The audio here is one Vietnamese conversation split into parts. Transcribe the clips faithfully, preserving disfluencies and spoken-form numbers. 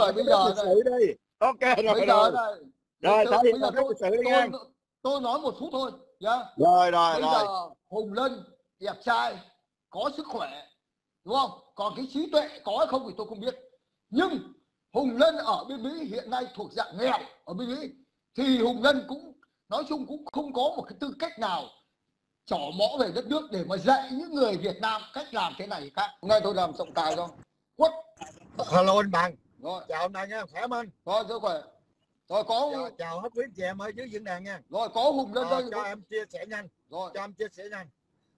rồi, bây giờ lịch sử đi. Ok rồi. Bây rồi. giờ đây. Rồi, Tôi, thể bây giờ tôi, tôi, tôi, tôi nói một phút thôi nhá. Rồi rồi bây rồi. giờ Hùng Lân đẹp trai, có sức khỏe, đúng không? Còn cái trí tuệ có hay không thì tôi không biết. Nhưng Hùng Lân ở bên Mỹ hiện nay thuộc dạng nghèo ở bên Mỹ, thì Hùng Lân cũng nói chung cũng không có một cái tư cách nào trỏ mõ về đất nước để mà dạy những người Việt Nam cách làm thế này khác. Hôm nay tôi làm trọng tài không? Quất. Hello anh Bằng. Rồi. Chào anh Bằng nha, khỏe không anh? Rồi, sức khỏe. Rồi có chào, chào hết quý chị em ở dưới diễn đàn nha. Rồi có Hùng Lân đây. Cho có... em chia sẻ nhanh. Rồi. Cho em chia sẻ nhanh.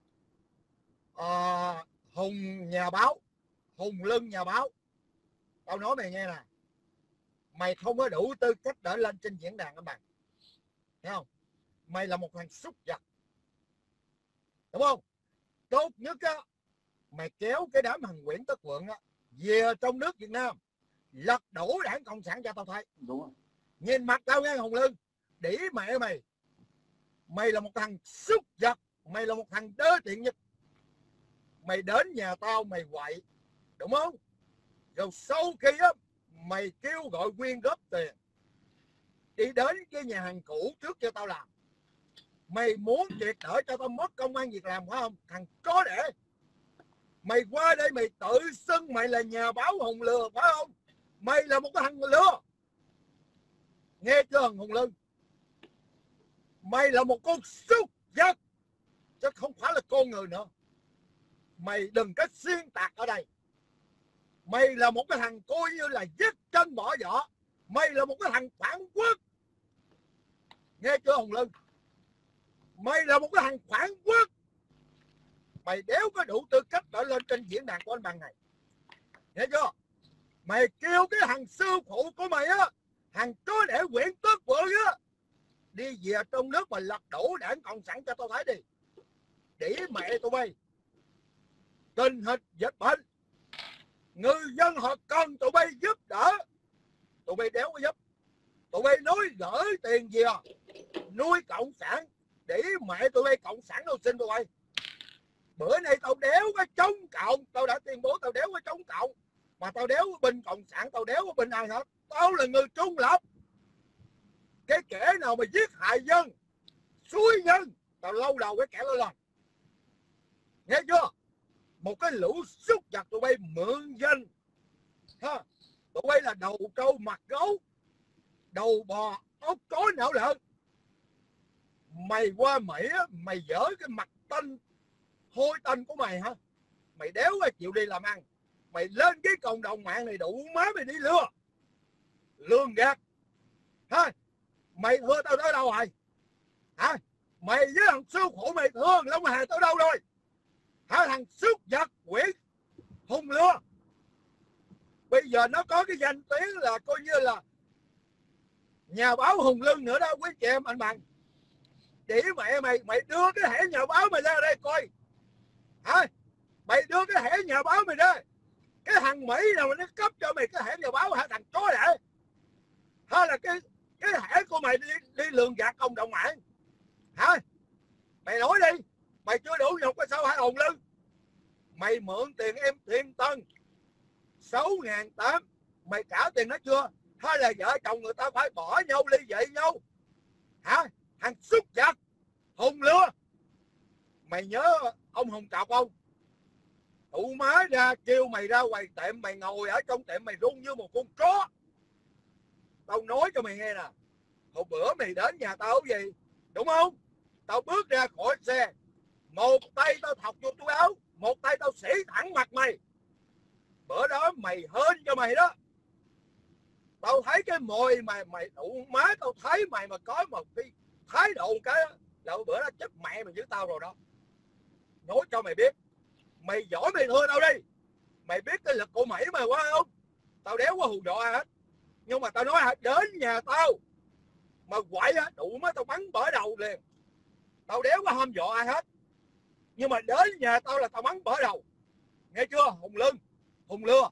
À, Hùng nhà báo, Hùng Lân nhà báo. Tao nói mày nghe nè. Mày không có đủ tư cách để lên trên diễn đàn anh Bằng. Thấy không? Mày là một thằng súc vật. Đúng không? Tốt nhất á, mày kéo cái đám thằng Nguyễn Tất Vượng á về trong nước Việt Nam, lật đổ đảng Cộng sản cho tao thấy. Đúng rồi. Nhìn mặt tao nghe Hùng Lân, đĩ mẹ mày. Mày là một thằng súc vật, mày là một thằng đơ tiện nhất. Mày đến nhà tao mày quậy, đúng không? Rồi sau khi á, mày kêu gọi quyên góp tiền, đi đến cái nhà hàng cũ trước cho tao làm. Mày muốn triệt để cho tao mất công ăn việc làm phải không? Thằng chó đẻ. Mày qua đây mày tự xưng mày là nhà báo Hùng lừa phải không? Mày là một cái thằng lừa. Nghe chưa Hùng Lân? Mày là một con súc vật, chứ không phải là con người nữa. Mày đừng có xuyên tạc ở đây. Mày là một cái thằng coi như là dứt chân bỏ vỏ. Mày là một cái thằng phản quốc. Nghe chưa Hùng Lân? Mày là một cái thằng phản quốc. Mày đéo có đủ tư cách để lên trên diễn đàn của anh Bằng này. Nghe chưa? Mày kêu cái thằng sư phụ của mày á, thằng chó đẻ Nguyễn Tất Vượng á, đi về trong nước mà lật đổ đảng Cộng sản cho tao thấy đi. Để mẹ tụi bay. Tình hình dịch bệnh, người dân họ cần tụi bay giúp đỡ, tụi bay đéo có giúp. Tụi bay nói gửi tiền về nuôi Cộng sản, để mẹ tụi bay Cộng sản đâu xin tụi bay. Bữa nay tao đéo có chống cộng, tao đã tuyên bố tao đéo có chống cộng, mà tao đéo có bên Cộng sản, tao đéo có bên ai hết. Tao là người trung lập. Cái kẻ nào mà giết hại dân, xúi nhân, tao lâu đầu cái kẻ đó lên. Nghe chưa? Một cái lũ súc vật tụi bay mượn danh ha. Tụi bay là đầu trâu mặt gấu, đầu bò ốc chó não lợn. Mày qua Mỹ á, mày dở cái mặt tanh hôi tanh của mày hả? Mày đéo có chịu đi làm ăn. Mày lên cái cộng đồng mạng này đủ má mày đi lừa, lương gạt ha. Mày thưa tao tới đâu rồi hả? Mày với thằng sư phụ mày thưa Long Hà tới đâu rồi hả? Thằng súc vật Nguyễn Hùng lừa. Bây giờ nó có cái danh tiếng là coi như là nhà báo Hùng Lân nữa đó quý chị em anh Bằng. Để mẹ mày, mày đưa cái thẻ nhà báo mày ra đây coi hả? Mày đưa cái thẻ nhà báo mày ra. Cái thằng Mỹ nào mà nó cấp cho mày cái thẻ nhà báo hả thằng chó đẻ? Hay là cái cái thẻ của mày đi, đi lường gạt cộng đồng mạng hả? Mày nói đi. Mày chưa đủ nhục hay sao hả Hùng Lân? Mày mượn tiền em Thiên Tân sáu ngàn tám, mày trả tiền nó chưa? Hay là vợ chồng người ta phải bỏ nhau ly dị nhau hả? Thằng súc vật Hùng lừa. Mày nhớ ông Hùng Trọc không? Tụ má ra kêu mày ra quầy tiệm, mày ngồi ở trong tiệm mày run như một con chó. Tao nói cho mày nghe nè, hồi bữa mày đến nhà tao gì đúng không? Tao bước ra khỏi xe, một tay tao thọc vô túi áo, một tay tao xỉ thẳng mặt mày. Bữa đó mày hên cho mày đó. Tao thấy cái mồi mày, mày đủ má, tao thấy mày mà có một cái thái độ một cái là bữa đó chết mẹ mày với tao rồi đó. Nói cho mày biết, mày giỏi mày thưa tao đi. Mày biết cái lực của Mỹ mày quá không? Tao đéo có hù dọa hết. Nhưng mà tao nói hả, đến nhà tao mà quậy á, đủ má tao bắn bở đầu liền. Tao đéo có hâm dọa ai hết. Nhưng mà đến nhà tao là tao bắn bở đầu. Nghe chưa Hùng Lân, Hùng lừa.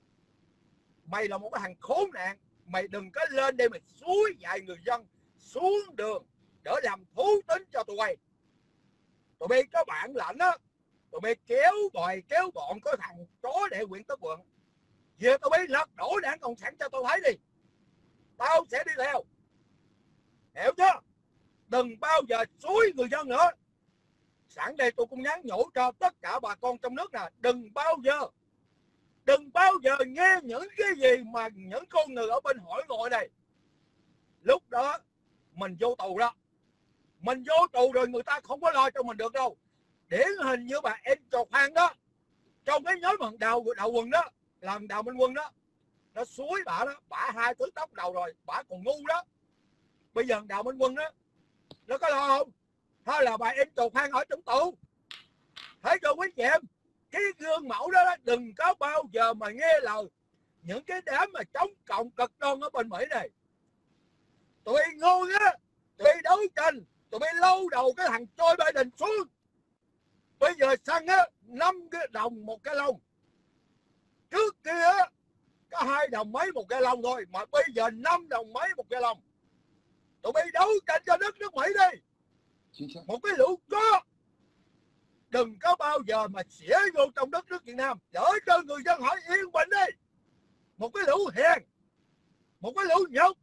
Mày là một cái thằng khốn nạn. Mày đừng có lên đây mày xúi dạy người dân xuống đường để làm thú tính cho tụi bay. Tụi bay có bản lãnh á, tụi bay kéo bòi kéo bọn có thằng chó để Nguyễn Tất Vượng Về tụi bay lật đổ Đảng Cộng sản cho tôi thấy đi, tao sẽ đi theo, hiểu chưa? Đừng bao giờ xúi người dân nữa. Sẵn đây tôi cũng nhắn nhủ cho tất cả bà con trong nước nè, đừng bao giờ đừng bao giờ nghe những cái gì mà những con người ở bên hội ngồi này. Lúc đó mình vô tù đó, mình vô tù rồi người ta không có lo cho mình được đâu. Điển hình như bà em Trò Khoan đó, trong cái nhóm bằng đào đào quần đó, làm Đào Minh Quân đó, nó suối bả đó, bả hai thứ tóc đầu rồi, bả còn ngu đó. Bây giờ Đào Minh Quân đó, nó có lo không? Hay là bà em Trò Khoan ở trong tù? Thấy chưa quý chị em? Cái gương mẫu đó, đó đừng có bao giờ mà nghe lời những cái đám mà chống cộng cực đoan ở bên Mỹ này. Tụi ngu á, tụi đấu tranh, tụi bay lâu đầu cái thằng Joe Biden xuống. Bây giờ xăng á năm cái đồng một cái lông. Trước kia á có hai đồng mấy một cái lông thôi, mà bây giờ năm đồng mấy một cái lông. Tụi bay đấu tranh cho đất nước Mỹ đi. Một cái lũ chó. Đừng có bao giờ mà xỉa vô trong đất nước Việt Nam, để cho người dân hỏi yên bình đi. Một cái lũ hèn, một cái lũ nhục.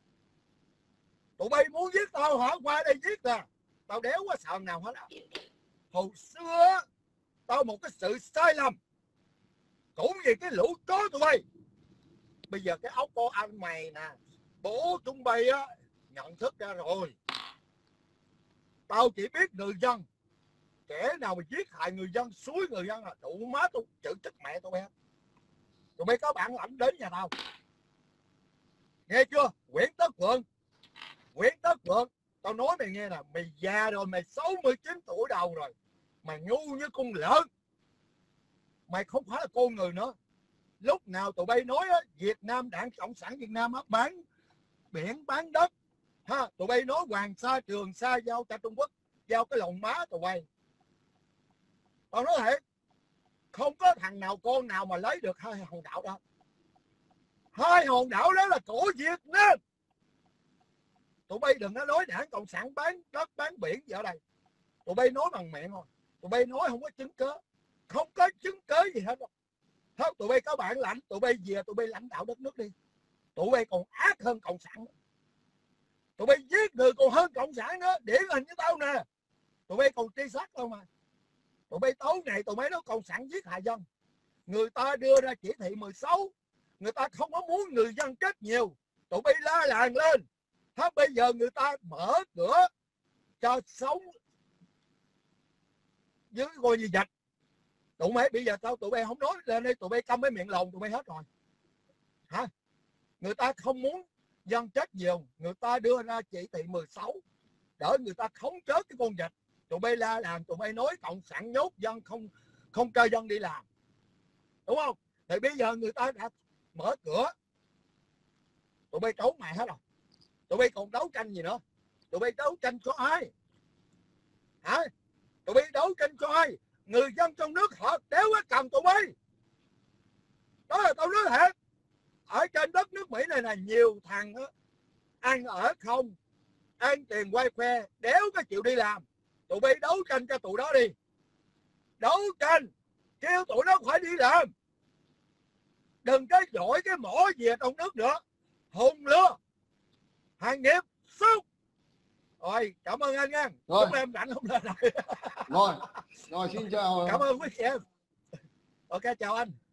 Tụi bay muốn giết tao hả? Qua đây giết nè. Tao đéo có sợ nào hết á. Hồi xưa tao một cái sự sai lầm cũng vì cái lũ chó tụi bay. Bây giờ cái ốc của anh mày nè, bố chúng bay á nhận thức ra rồi. Tao chỉ biết người dân, kẻ nào mà giết hại người dân, suối người dân là đủ má tôi chữ chết mẹ tụi bay. Tụi bay có bản lãnh đến nhà tao, nghe chưa? Nguyễn Tất Vượng, Nguyễn Tất Vượng, tao nói mày nghe nè, mày già rồi, mày sáu mươi chín tuổi đầu rồi, mày ngu như con lợn, mày không phải là con người nữa. Lúc nào tụi bay nói á, Việt Nam, Đảng Cộng sản Việt Nam á, bán biển bán đất ha, tụi bay nói Hoàng Sa Trường Sa giao cho Trung Quốc, giao cái lòng má tụi bay. Tao nói thiệt, không có thằng nào con nào mà lấy được hai hòn đảo đó. Hai hòn đảo đó là của Việt Nam. Tụi bay đừng có nói Đảng Cộng sản bán đất bán biển gì ở đây. Tụi bay nói bằng miệng thôi, tụi bay nói không có chứng cớ, không có chứng cớ gì hết đâu. Thôi tụi bay có bản lãnh, tụi bay về tụi bay lãnh đạo đất nước đi. Tụi bay còn ác hơn Cộng sản nữa. Tụi bay giết người còn hơn Cộng sản nữa. Điển hình như tao nè, tụi bay còn truy sát đâu mà. Tụi bay tối ngày tụi bay nói Cộng sản giết hại dân. Người ta đưa ra chỉ thị mười sáu, người ta không có muốn người dân chết nhiều, tụi bay la làng lên. Thế bây giờ người ta mở cửa cho sống với coi gì dịch. Tụi bay bây giờ tao tụi bay không nói lên đây, tụi bay câm cái miệng lồn tụi bay hết rồi hả? Người ta không muốn dân chết nhiều, người ta đưa ra chỉ thị mười sáu để người ta khống chế cái con dịch. Tụi bay la làng, tụi bay nói Cộng sản nhốt dân, không không cho dân đi làm, đúng không? Thì bây giờ người ta đã mở cửa, tụi bay trốn mày hết rồi. Tụi bay còn đấu tranh gì nữa? Tụi bay đấu tranh cho ai hả? Tụi bay đấu tranh cho ai? Người dân trong nước họ đéo có cầm tụi bay. Đó là tao nói thiệt. Ở trên đất nước Mỹ này là nhiều thằng đó, ăn ở không, ăn tiền quay khoe, đéo có chịu đi làm. Tụi bay đấu tranh cho tụi đó đi. Đấu tranh, kêu tụi nó phải đi làm. Đừng có dỗi cái mỏ về trong nước nữa. Hùng lừa, hàng nghiệp, xúc. Rồi, cảm ơn anh nha. Chúc em rảnh không lên rồi. Rồi, rồi xin chào. Cảm ơn quý chị em. Ok, chào anh.